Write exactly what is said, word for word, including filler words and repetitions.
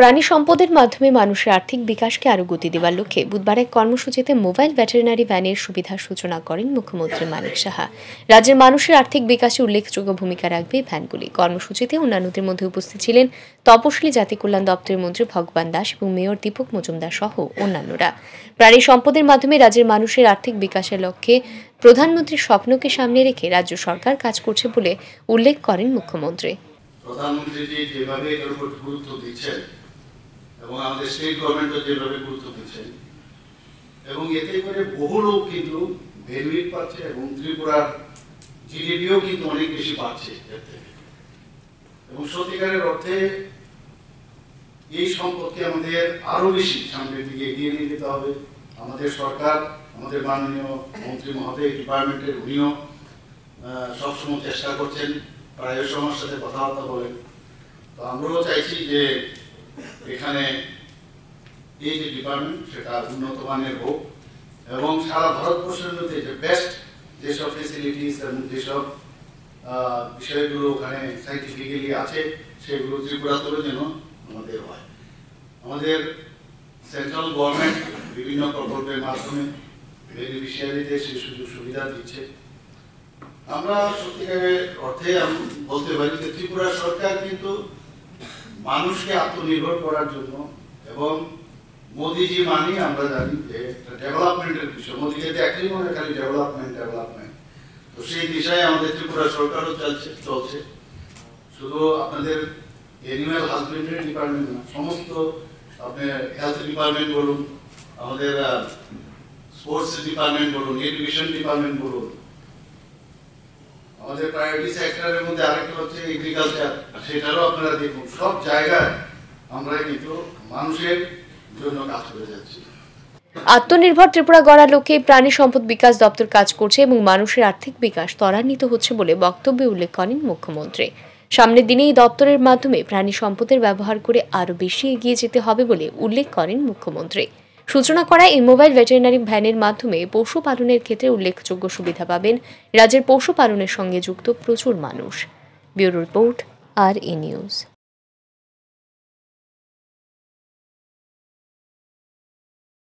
প্রাণী সম্পদের মাধ্যমে মানুষের আর্থিক বিকাশকে আরও গতি দেওয়ার লক্ষ্যে বুধবার এক কর্মসূচিতে মোবাইল ভেটেরিনারি ভ্যানের সুবিধার সূচনা করেন মুখ্যমন্ত্রী মানিক সাহা। রাজ্যের মানুষের আর্থিক বিকাশে উল্লেখযোগ্য ভূমিকা রাখবে ভ্যানগুলি। কর্মসূচিতে অন্যান্যদের মধ্যে উপস্থিত ছিলেন তপশিলি জাতি কল্যাণ দপ্তরের মন্ত্রী ভগবান দাস এবং মেয়র দীপক মজুমদার সহ অন্যান্যরা। প্রাণী সম্পদের মাধ্যমে রাজ্যের মানুষের আর্থিক বিকাশের লক্ষ্যে প্রধানমন্ত্রীর স্বপ্নকে সামনে রেখে রাজ্য সরকার কাজ করছে বলে উল্লেখ করেন মুখ্যমন্ত্রী। প্রধানমন্ত্রী যেভাবে এর উপর গুরুত্ব দিচ্ছেন এবং আমাদের স্টেট গভর্নমেন্টও যেভাবে গুরুত্ব দিচ্ছেন এবং এতে করে বহু লোক কিন্তু বেনিফিট পাচ্ছে এবং ত্রিপুরার জিডিপিও কিন্তু অনেক বেশি পাচ্ছে এর থেকে। এবং সত্যিকারের অর্থে এই সম্পদকে আমাদের আরো বেশি সামনের দিকে এগিয়ে নিয়ে যেতে হবে। আমাদের সরকার, আমাদের মাননীয় মন্ত্রী মহোদয় ডিপার্টমেন্টের উনিও সবসময় চেষ্টা করছেন, প্রায় সময়ের সাথে কথাবার্তা বলেন। তো আমরাও চাইছি যে এখানে এই যে ডিপার্টমেন্ট সেটা উন্নত মানের হোক এবং সারা ভারতবর্ষের মধ্যে যে বেস্ট যেসব ফেসিলিটিস এবং যেসব বিষয়গুলো ওখানে সাইন্টিফিক্যালি আছে সেগুলো ত্রিপুরাতেও যেন আমাদের হয়। আমাদের সেন্ট্রাল গভর্নমেন্ট বিভিন্ন প্রকল্পের মাধ্যমে বেনিফিশিয়ারিতে সেই সুযোগ সুবিধা দিচ্ছে। আমরা সত্যিকারের অর্থে আমি বলতে পারি যে ত্রিপুরা সরকার কিন্তু মানুষকে আত্মনির্ভর করার জন্য এবং মোদিজি মানি আমরা জানি যে ডেভেলপমেন্টের বিষয়, মোদিকে দেখলেই মনে হয় খালি ডেভেলপমেন্ট ডেভেলপমেন্ট তো সেই দিশায় আমাদের ত্রিপুরা সরকারও চলছে চলছে শুধু আপনাদের অ্যানিম্যাল হাজবেন্ডারি ডিপার্টমেন্ট না, সমস্ত আপনার হেলথ ডিপার্টমেন্ট বলুন, আমাদের স্পোর্টস ডিপার্টমেন্ট বলুন, এডুকেশন ডিপার্টমেন্ট বলুন, আমাদের প্রায়োরিটি সেক্টরের মধ্যে আরেকটা হচ্ছে এগ্রিকালচার, সেটারও আপনারা দেখুন সব জায়গায় আমরা কিন্তু মানুষের জন্য কাজ করে যাচ্ছি। আত্মনির্ভর ত্রিপুরা গড়ার লক্ষ্যে প্রাণী সম্পদ বিকাশ দপ্তর কাজ করছে এবং মানুষের আর্থিক বিকাশ ত্বরান্বিত হচ্ছে বলে বক্তব্যে উল্লেখ করেন মুখ্যমন্ত্রী। সামনের দিনে এই দপ্তরের মাধ্যমে প্রাণী সম্পদের ব্যবহার করে আরও বেশি এগিয়ে যেতে হবে বলে উল্লেখ করেন মুখ্যমন্ত্রী। সূচনা করা এই মোবাইল ভেটেরিনারি ভ্যানের মাধ্যমে পশুপালনের ক্ষেত্রে উল্লেখযোগ্য সুবিধা পাবেন রাজ্যের পশুপালনের সঙ্গে যুক্ত প্রচুর মানুষ। ব্যুরো রিপোর্ট, আর ই নিউজ।